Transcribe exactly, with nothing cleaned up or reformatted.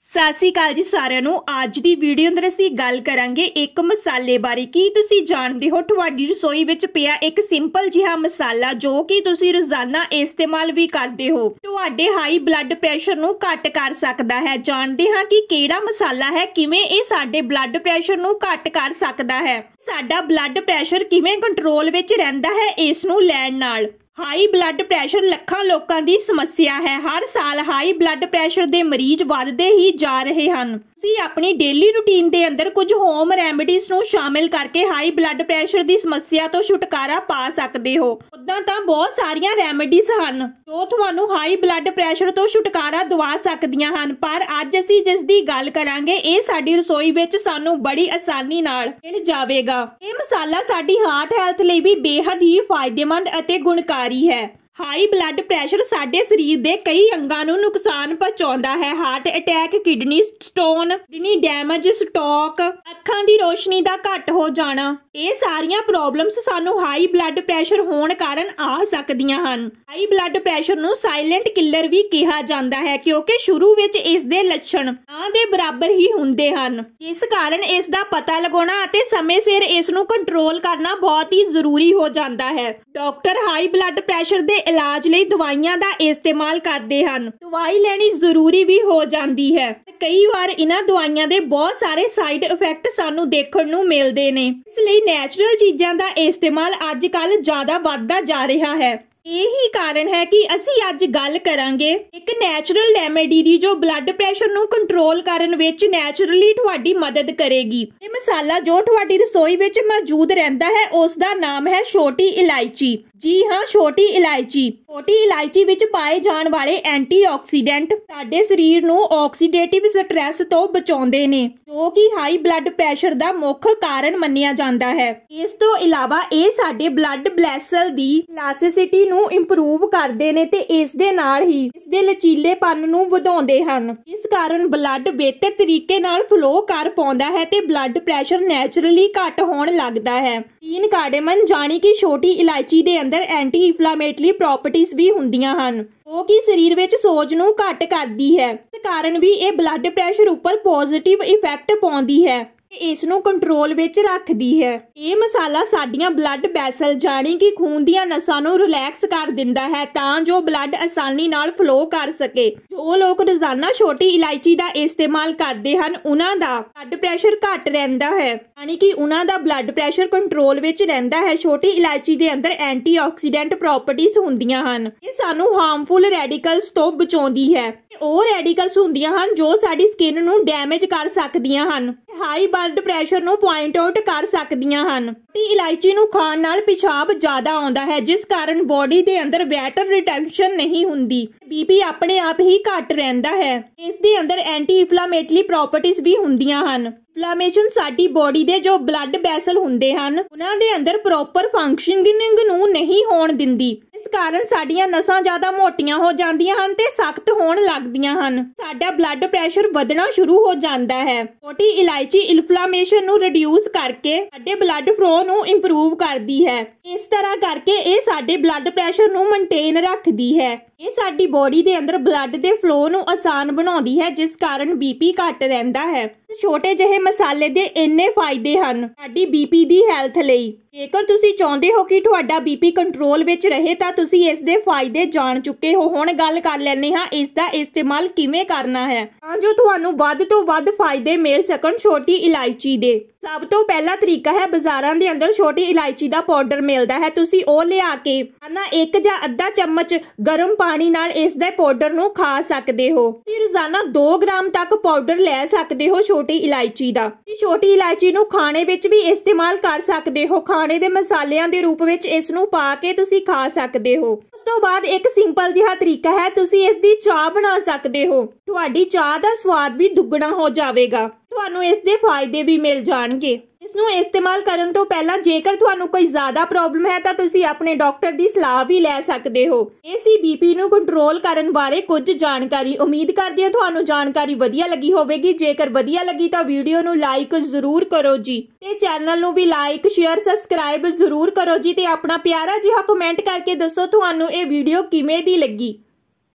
ਸਤਿ ਸ਼੍ਰੀ ਅਕਾਲ ਜੀ ਸਾਰਿਆਂ ਨੂੰ। ਅੱਜ ਦੀ ਵੀਡੀਓ ਅੰਦਰ ਅਸੀਂ ਗੱਲ ਕਰਾਂਗੇ ਇੱਕ ਮਸਾਲੇ ਬਾਰੇ। ਕੀ ਤੁਸੀਂ ਜਾਣਦੇ ਹੋ ਤੁਹਾਡੀ ਰਸੋਈ ਵਿੱਚ ਪਿਆ ਇੱਕ ਸਿੰਪਲ ਜਿਹਾ ਮਸਾਲਾ ਜੋ ਕਿ ਤੁਸੀਂ ਰੋਜ਼ਾਨਾ ਇਸਤੇਮਾਲ ਵੀ ਕਰਦੇ ਹੋ, ਤੁਹਾਡੇ ਹਾਈ ਬਲੱਡ ਪ੍ਰੈਸ਼ਰ ਨੂੰ ਘੱਟ ਕਰ ਸਕਦਾ ਹੈ। ਜਾਣਦੇ ਹਾਂ ਕਿ ਕਿਹੜਾ ਮਸਾਲਾ ਹੈ, ਕਿਵੇਂ ਇਹ ਸਾਡੇ ਬਲੱਡ ਪ੍ਰੈਸ਼ਰ ਨੂੰ ਘੱਟ ਕਰ ਸਕਦਾ ਹੈ, ਸਾਡਾ ਬਲੱਡ ਪ੍ਰੈਸ਼ਰ ਕਿਵੇਂ ਕੰਟਰੋਲ ਵਿੱਚ ਰਹਿੰਦਾ ਹੈ ਇਸ ਨੂੰ ਲੈਣ ਨਾਲ। ਹਾਈ ਬਲੱਡ ਪ੍ਰੈਸ਼ਰ ਲੱਖਾਂ ਲੋਕਾਂ ਦੀ ਸਮੱਸਿਆ ਹੈ। ਹਰ ਸਾਲ ਹਾਈ ਬਲੱਡ ਪ੍ਰੈਸ਼ਰ ਦੇ ਮਰੀਜ਼ ਵੱਧਦੇ ਹੀ ਜਾ ਰਹੇ ਹਨ। ਤੁਸੀਂ ਆਪਣੀ ਡੇਲੀ ਰੂਟੀਨ ਦੇ ਅੰਦਰ ਕੁਝ ਹੋਮ ਰੈਮੇਡੀਜ਼ ਨੂੰ ਸ਼ਾਮਿਲ ਕਰਕੇ ਹਾਈ ਬਲੱਡ ਪ੍ਰੈਸ਼ਰ ਦੀ ਸਮੱਸਿਆ ਤੋਂ ਛੁਟਕਾਰਾ ਪਾ ਸਕਦੇ ਹੋ। ਉਦਾਂ ਤਾਂ ਬਹੁਤ ਸਾਰੀਆਂ ਰੈਮੇਡੀਜ਼ ਹਨ ਜੋ ਤੁਹਾਨੂੰ ਹਾਈ ਬਲੱਡ ਪ੍ਰੈਸ਼ਰ ਤੋਂ ਛੁਟਕਾਰਾ ਦਿਵਾ ਸਕਦੀਆਂ ਹਨ, ਪਰ ਅੱਜ ਅਸੀਂ ਜਿਸ ਦੀ ਗੱਲ ਕਰਾਂਗੇ ਇਹ ਸਾਡੀ ਰਸੋਈ ਵਿੱਚ ਸਾਨੂੰ ਬੜੀ ਆਸਾਨੀ ਨਾਲ ਮਿਲ ਜਾਵੇਗਾ। ਇਹ ਮਸਾਲਾ ਸਾਡੀ ਹਾਰਟ ਹੈਲਥ ਲਈ ਵੀ ਬੇहद ਹੀ ਫਾਇਦੇਮੰਦ ਅਤੇ ਗੁਣਕਾਰੀ ਹੈ। ਹਾਈ ਬਲੱਡ ਪ੍ਰੈਸ਼ਰ ਸਾਡੇ ਸਰੀਰ ਦੇ ਕਈ ਅੰਗਾਂ ਨੂੰ ਨੁਕਸਾਨ ਪਹੁੰਚਾਉਂਦਾ ਹੈ। Heart attack, kidney stone, kidney damage, stroke, ਅੱਖਾਂ ਦੀ ਰੋਸ਼ਨੀ ਦਾ ਘੱਟ ਹੋ ਜਾਣਾ, ਇਹ ਸਾਰੀਆਂ ਪ੍ਰੋਬਲਮਸ ਸਾਨੂੰ ਹਾਈ ਬਲੱਡ ਪ੍ਰੈਸ਼ਰ ਹੋਣ ਕਾਰਨ ਆ ਸਕਦੀਆਂ ਹਨ। ਹਾਈ ਬਲੱਡ ਪ੍ਰੈਸ਼ਰ ਨੂੰ ਸਾਇਲੈਂਟ ਕਿਲਰ ਵੀ ਕਿਹਾ ਜਾਂਦਾ ਹੈ ਕਿਉਂਕਿ ਸ਼ੁਰੂ ਵਿੱਚ ਇਸ ਦੇ ਲੱਛਣ ਨਾ ਦੇ ਬਰਾਬਰ ਹੀ ਹੁੰਦੇ ਹਨ, ਇਸ ਕਾਰਨ ਇਸ ਦਾ ਪਤਾ ਲਗਾਉਣਾ ਅਤੇ ਸਮੇਂ ਸਿਰ ਇਸ ਨੂੰ ਕੰਟਰੋਲ ਕਰਨਾ ਬਹੁਤ ਹੀ ਜ਼ਰੂਰੀ ਹੋ ਜਾਂਦਾ ਹੈ। ਡਾਕਟਰ ਹਾਈ ਬਲੱਡ ਪ੍ਰੈਸ਼ਰ ਦੇ ਇਲਾਜ ਲਈ ਦਵਾਈਆਂ ਦਾ ਇਸਤੇਮਾਲ ਕਰਦੇ ਹਨ। ਦਵਾਈ ਲੈਣੀ ਜ਼ਰੂਰੀ ਵੀ ਹੋ ਜਾਂਦੀ ਹੈ। ਕਈ ਵਾਰ ਇਹਨਾਂ ਦਵਾਈਆਂ ਦੇ ਬਹੁਤ ਸਾਰੇ ਸਾਈਡ ਇਫੈਕਟ ਸਾਨੂੰ ਦੇਖਣ ਨੂੰ ਮਿਲਦੇ ਨੇ, ਇਸ ਲਈ ਨੈਚੁਰਲ ਚੀਜ਼ਾਂ ਦਾ ਇਸਤੇਮਾਲ ਅੱਜ ਕੱਲ੍ਹ ਜ਼ਿਆਦਾ ਵੱਧਦਾ ਜਾ ਰਿਹਾ ਹੈ। ਇਹੀ ਕਾਰਨ ਹੈ ਕਿ ਅਸੀਂ ਅੱਜ ਗੱਲ ਕਰਾਂਗੇ ਇੱਕ ਨੈਚੁਰਲ ਰੈਮੇਡੀ ਦੀ ਜੋ ਬਲੱਡ ਪ੍ਰੈਸ਼ਰ ਨੂੰ ਕੰਟਰੋਲ ਕਰਨ ਵਿੱਚ ਨੈਚੁਰਲੀ ਤੁਹਾਡੀ ਮਦਦ ਕਰੇਗੀ। ਇਹ ਮਸਾਲਾ ਜੋ ਤੁਹਾਡੀ ਰਸੋਈ ਵਿੱਚ ਮੌਜੂਦ ਰਹਿੰਦਾ ਹੈ ਉਸ ਦਾ ਨਾਮ ਹੈ ਛੋਟੀ ਇਲਾਇਚੀ। ਜੀ ਹਾਂ, ਛੋਟੀ ਇਲਾਇਚੀ। ਛੋਟੀ ਇਲਾਇਚੀ ਵਿੱਚ ਪਾਏ ਜਾਣ ਵਾਲੇ ਐਂਟੀਆਕਸੀਡੈਂਟ ਸਾਡੇ ਸਰੀਰ ਨੂੰ ਆਕਸੀਡੇਟਿਵ ਸਟ੍ਰੈਸ ਤੋਂ ਬਚਾਉਂਦੇ ਨੇ ਜੋ ਕਿ ਹਾਈ ਬਲੱਡ ਪ੍ਰੈਸ਼ਰ ਦਾ ਮੁੱਖ ਕਾਰਨ ਮੰਨਿਆ ਜਾਂਦਾ ਹੈ। ਇਸ ਤੋਂ ਇਲਾਵਾ ਇਹ ਸਾਡੇ ਬਲੱਡ ਵੈਸਲ ਦੀ ਇਲਾਸਟਿਸਿਟੀ ਨੂੰ ਇੰਪਰੂਵ ਕਰਦੇ ਨੇ ਤੇ ਇਸ ਦੇ ਨਾਲ ਹੀ ਇਸ ਦੇ ਲਚੀਲੇਪਨ ਨੂੰ ਵਧਾਉਂਦੇ ਹਨ। ਇਸ ਕਾਰਨ ਬਲੱਡ ਬਿਹਤਰ ਤਰੀਕੇ ਨਾਲ ਫਲੋ ਕਰ ਪਾਉਂਦਾ ਹੈ ਤੇ ਬਲੱਡ ਪ੍ਰੈਸ਼ਰ ਨੈਚੁਰਲੀ ਘੱਟ ਹੋਣ ਲੱਗਦਾ ਹੈ। ਤੀਨ ਕਾਰਡੇਮਨ ਜਾਣੀ ਕਿ ਛੋਟੀ ਇਲਾਇਚੀ ਦੇ ਅੰਦਰ ਐਂਟੀ ਇਨਫਲੇਮੇਟਰੀ ਪ੍ਰੋਪਰਟੀਜ਼ ਵੀ ਹੁੰਦੀਆਂ ਹਨ ਜੋ ਕਿ ਸਰੀਰ ਵਿੱਚ ਸੋਜ ਨੂੰ ਘੱਟ ਕਰਦੀ ਹੈ। ਇਸ ਕਾਰਨ ਵੀ ਇਹ ਬਲੱਡ ਪ੍ਰੈਸ਼ਰ ਉੱਪਰ ਪੋਜ਼ਿਟਿਵ ਇਫੈਕਟ ਪਾਉਂਦੀ ਹੈ, ਇਸ ਨੂੰ ਕੰਟਰੋਲ ਵਿੱਚ ਰੱਖਦੀ ਹੈ। ਇਹ ਮਸਾਲਾ ਸਾਡੀਆਂ ਬਲੱਡ ਵੈਸਲ ਜਾਣੀ ਕਿ ਖੂਨ ਦੀਆਂ ਨਸਾਂ ਨੂੰ ਰਿਲੈਕਸ ਕਰ ਦਿੰਦਾ ਹੈ ਤਾਂ ਜੋ ਬਲੱਡ ਆਸਾਨੀ ਨਾਲ ਫਲੋ ਕਰ ਸਕੇ। ਜੋ ਲੋਕ ਰੋਜ਼ਾਨਾ ਛੋਟੀ ਇਲਾਇਚੀ ਦਾ ਇਸਤੇਮਾਲ ਕਰਦੇ ਹਨ ਉਹਨਾਂ ਦਾ ਬਲੱਡ ਪ੍ਰੈਸ਼ਰ ਘੱਟ ਰਹਿੰਦਾ ਹੈ, ਯਾਨੀ ਕਿ ਉਹਨਾਂ ਦਾ ਬਲੱਡ ਪ੍ਰੈਸ਼ਰ ਕੰਟਰੋਲ ਵਿੱਚ ਰਹਿੰਦਾ ਹੈ। ਛੋਟੀ ਇਲਾਇਚੀ ਦੇ ਅੰਦਰ ਐਂਟੀਆਕਸੀਡੈਂਟ ਪ੍ਰੋਪਰਟੀਜ਼ ਹੁੰਦੀਆਂ ਹਨ। ਇਹ ਸਾਨੂੰ ਹਾਰਮਫੁਲ ਰੈਡੀਕਲਸ ਤੋਂ ਬਚਾਉਂਦੀ ਹੈ। ਉਹ ਰੈਡੀਕਲਸ ਹੁੰਦੀਆਂ ਹਨ ਜੋ ਸਾਡੀ ਸਕਿਨ ਨੂੰ ਡੈਮੇਜ ਕਰ ਸਕਦੀਆਂ ਹਨ, ਹਾਈ ਬਲੱਡ ਪ੍ਰੈਸ਼ਰ ਨੂੰ ਪੁਆਇੰਟ ਆਊਟ ਕਰ ਸਕਦੀਆਂ ਹਨ। ਛੋਟੀ ਇਲਾਇਚੀ ਨੂੰ ਖਾਣ ਨਾਲ ਪਿਸ਼ਾਬ ਜ਼ਿਆਦਾ ਆਉਂਦਾ ਹੈ ਜਿਸ ਕਾਰਨ ਬੋਡੀ ਦੇ ਅੰਦਰ ਵਾਟਰ ਰਿਟੈਂਸ਼ਨ ਨਹੀਂ ਹੁੰਦੀ, ਬੀਪੀ ਆਪਣੇ ਆਪ ਹੀ ਘੱਟ ਰਹਿੰਦਾ ਹੈ। ਇਸ ਦੇ ਅੰਦਰ ਐਂਟੀ ਇਨਫਲੇਮੇਟਰੀ ਪ੍ਰੋਪਰਟੀਜ਼ ਵੀ ਹੁੰਦੀਆਂ ਹਨ। ਇਨਫਲੇਮੇਸ਼ਨ ਸਾਡੀ ਬੋਡੀ ਦੇ ਜੋ ਬਲੱਡ ਵੈਸਲ ਹੁੰਦੇ ਹਨ ਉਹਨਾਂ ਦੇ ਅੰਦਰ ਪ੍ਰੋਪਰ ਫੰਕਸ਼ਨਿੰਗ ਨੂੰ ਨਹੀਂ ਹੋਣ ਦਿੰਦੀ, ਇਸ ਕਾਰਨ ਸਾਡੀਆਂ ਨਸਾਂ ਜ਼ਿਆਦਾ ਮੋਟੀਆਂ ਹੋ ਜਾਂਦੀਆਂ ਹਨ ਤੇ ਸਖਤ ਹੋਣ ਲੱਗਦੀਆਂ ਹਨ। ਸਾਡਾ ਬਲੱਡ ਪ੍ਰੈਸ਼ਰ ਵਧਣਾ ਸ਼ੁਰੂ ਹੋ ਜਾਂਦਾ ਹੈ। ਛੋਟੀ ਇਲਾਇਚੀ ਇਨਫਲੇਮੇਸ਼ਨ ਨੂੰ ਰਿਡਿਊਸ ਕਰਕੇ ਸਾਡੇ ਬਲੱਡ ਫਲੋ ਨੂੰ ਇੰਪਰੂਵ ਕਰਦੀ ਹੈ। ਇਸ ਤਰ੍ਹਾਂ ਕਰਕੇ ਇਹ ਸਾਡੇ ਬਲੱਡ ਪ੍ਰੈਸ਼ਰ ਨੂੰ ਮੇਨਟੇਨ ਰੱਖਦੀ ਹੈ। ਇਹ ਸਾਡੀ ਬੋਡੀ ਦੇ ਅੰਦਰ ਬਲੱਡ ਦੇ ਫਲੋ ਨੂੰ ਆਸਾਨ ਬਣਾਉਂਦੀ ਹੈ ਜਿਸ ਕਾਰਨ ਬੀਪੀ ਘੱਟ ਰਹਿੰਦਾ ਹੈ। ਛੋਟੇ ਜਿਹੇ ਮਸਾਲੇ ਦੇ ਇੰਨੇ ਫਾਇਦੇ ਹਨ ਸਾਡੀ ਬੀਪੀ ਦੀ ਹੈਲਥ ਲਈ। ਜੇਕਰ ਤੁਸੀਂ ਚਾਹੁੰਦੇ ਹੋ ਕਿ ਤੁਹਾਡਾ ਬੀਪੀ ਕੰਟਰੋਲ ਵਿੱਚ ਰਹੇ ਤਾਂ ਤੁਸੀਂ ਇਸ ਦੇ ਫਾਇਦੇ ਜਾਣ ਚੁੱਕੇ ਹੋ। ਹੁਣ ਗੱਲ ਕਰ ਲੈਂਦੇ ਹਾਂ ਇਸ ਦਾ ਇਸਤੇਮਾਲ ਕਿਵੇਂ ਕਰਨਾ ਹੈ ਤਾਂ ਜੋ ਤੁਹਾਨੂੰ ਵੱਧ ਤੋਂ ਵੱਧ ਫਾਇਦੇ ਮਿਲ ਸਕਣ ਛੋਟੀ ਇਲਾਇਚੀ ਦੇ। ਸਭ ਤੋਂ ਪਹਿਲਾ ਤਰੀਕਾ ਹੈ, ਬਾਜ਼ਾਰਾਂ ਦੇ ਅੰਦਰ ਛੋਟੀ ਇਲਾਇਚੀ ਦਾ ਪਾਊਡਰ ਮਿਲਦਾ ਹੈ, ਤੁਸੀਂ ਉਹ ਲਿਆ ਕੇ ਨਾ ਇੱਕ ਜਾਂ ਅੱਧਾ ਚਮਚ ਗਰਮ ਪਾਣੀ ਨਾਲ ਇਸ ਦੇ ਪਾਊਡਰ ਨੂੰ ਖਾ ਸਕਦੇ ਹੋ। ਤੁਸੀਂ ਰੋਜ਼ਾਨਾ ਦੋ ਗ੍ਰਾਮ ਤੱਕ ਪਾਊਡਰ ਲੈ ਸਕਦੇ ਹੋ ਛੋਟੀ ਇਲਾਇਚੀ ਦਾ। ਛੋਟੀ ਇਲਾਇਚੀ ਨੂੰ ਖਾਣੇ ਵਿੱਚ ਵੀ ਇਸਤੇਮਾਲ ਕਰ ਸਕਦੇ ਹੋ, ਖਾਣੇ ਦੇ ਮਸਾਲਿਆਂ ਦੇ ਰੂਪ ਵਿੱਚ ਇਸ ਨੂੰ ਪਾ ਕੇ ਤੁਸੀਂ ਖਾ ਸਕਦੇ ਹੋ। ਉਸ ਤੋਂ ਬਾਅਦ ਇੱਕ ਸਿੰਪਲ ਜਿਹਾ ਤਰੀਕਾ ਹੈ, ਤੁਸੀਂ ਇਸ ਦੀ ਚਾਹ ਬਣਾ ਸਕਦੇ ਹੋ। ਤੁਹਾਡੀ ਚਾਹ ਦਾ ਸਵਾਦ ਵੀ ਦੁੱਗਣਾ ਹੋ ਜਾਵੇਗਾ, ਤੁਹਾਨੂੰ ਇਸ ਦੇ ਫਾਇਦੇ ਵੀ ਮਿਲ ਜਾਣਗੇ। ਇਸ ਨੂੰ ਇਸਤੇਮਾਲ ਕਰਨ ਤੋਂ ਪਹਿਲਾਂ ਜੇਕਰ ਤੁਹਾਨੂੰ ਕੋਈ ਜ਼ਿਆਦਾ ਪ੍ਰੋਬਲਮ ਹੈ ਤਾਂ ਤੁਸੀਂ ਆਪਣੇ ਡਾਕਟਰ ਦੀ ਸਲਾਹ ਵੀ ਲੈ ਸਕਦੇ ਹੋ। ਇਹ ਸੀ ਬੀਪੀ ਨੂੰ ਕੰਟਰੋਲ ਕਰਨ ਬਾਰੇ ਕੁਝ ਜਾਣਕਾਰੀ। ਉਮੀਦ ਕਰਦੀ ਹਾਂ ਤੁਹਾਨੂੰ ਜਾਣਕਾਰੀ ਵਧੀਆ ਲੱਗੀ ਹੋਵੇਗੀ। ਜੇਕਰ ਵਧੀਆ ਲੱਗੀ ਤਾਂ ਵੀਡੀਓ ਨੂੰ ਲਾਈਕ ਜ਼ਰੂਰ ਕਰੋ ਜੀ ਤੇ ਚੈਨਲ ਨੂੰ ਵੀ ਲਾਈਕ, ਸ਼ੇਅਰ, ਸਬਸਕ੍ਰਾਈਬ ਜ਼ਰੂਰ ਕਰੋ ਜੀ ਤੇ ਆਪਣਾ ਪਿਆਰਾ ਜਿਹਾ ਕਮੈਂਟ ਕਰਕੇ ਦੱਸੋ ਤੁਹਾਨੂੰ ਇਹ ਵੀਡੀਓ ਕਿਵੇਂ ਦੀ ਲੱਗੀ।